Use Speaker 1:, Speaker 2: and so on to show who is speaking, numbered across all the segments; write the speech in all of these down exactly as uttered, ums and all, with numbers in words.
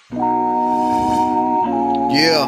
Speaker 1: Yeah.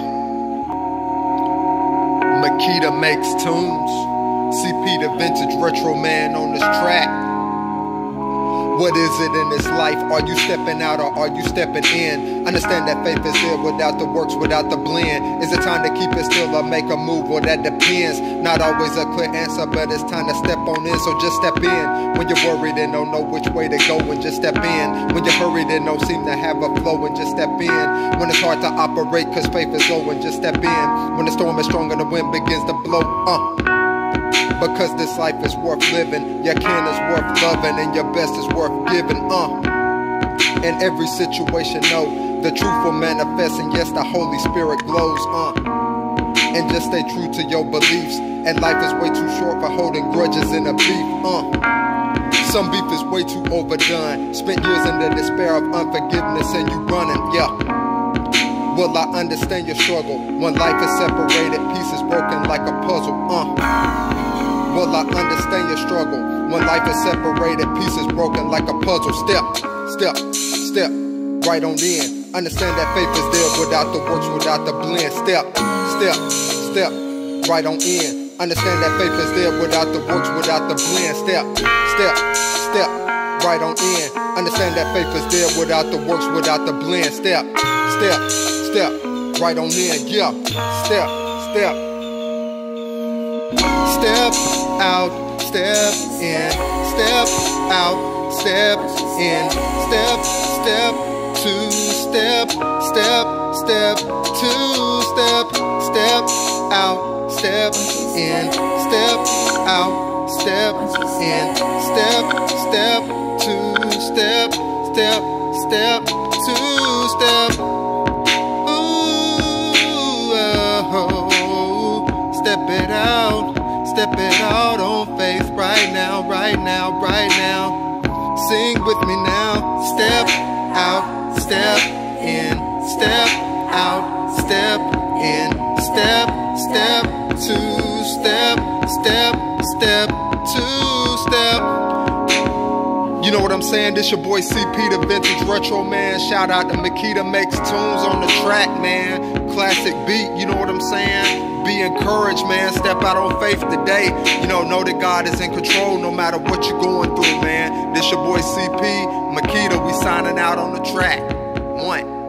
Speaker 1: Makita makes tunes. C P the vintage retro man on this track. What is it in this life? Are you stepping out or are you stepping in? Understand that faith is there without the works, without the blend. Is it time to keep it still or make a move? Well, that depends. Not always a clear answer, but it's time to step on in, so just step in. When you're worried and don't know which way to go, and just step in. When you're hurried and don't seem to have a flow, and just step in. When it's hard to operate cause faith is low, and just step in. When the storm is strong and the wind begins to blow, uh because this life is worth living, your kin is worth loving, and your best is worth giving, uh. In every situation, know the truth will manifest, and yes, the Holy Spirit glows, uh. And just stay true to your beliefs, and life is way too short for holding grudges in a beef, uh. Some beef is way too overdone. Spent years in the despair of unforgiveness, and you running, yeah. Well, I understand your struggle. When life is separated, pieces broken like a puzzle, uh. Well, I understand your struggle. When life is separated, pieces broken like a puzzle. Step, step, step, right on in. Understand that faith is there without the works, without the blend. Step, step, step, right on in. Understand that faith is there without the works, without the blend. Step, step, step, right on in. Understand that faith is there without the works, without the blend. Step, step, step, right on in. Yeah, step, step. Step out, step in, step out, step in, step, step, two, step, step, step, two, step, step out, step in, step out, step in, step, step, two, step, step, step, two, step, ooh, oh, step it out. Step it out on faith right now, right now, right now. Sing with me now. Step out, step in, step out, step in, step, step, two, step, step, step, two, step. You know what I'm saying? This your boy C P, the vintage retro man. Shout out to Makita makes tunes on the track, man. Classic beat, you know what I'm saying? Be encouraged, man. Step out on faith today. You know, know that God is in control no matter what you're going through, man. This your boy C P, Makita. We signing out on the track. One.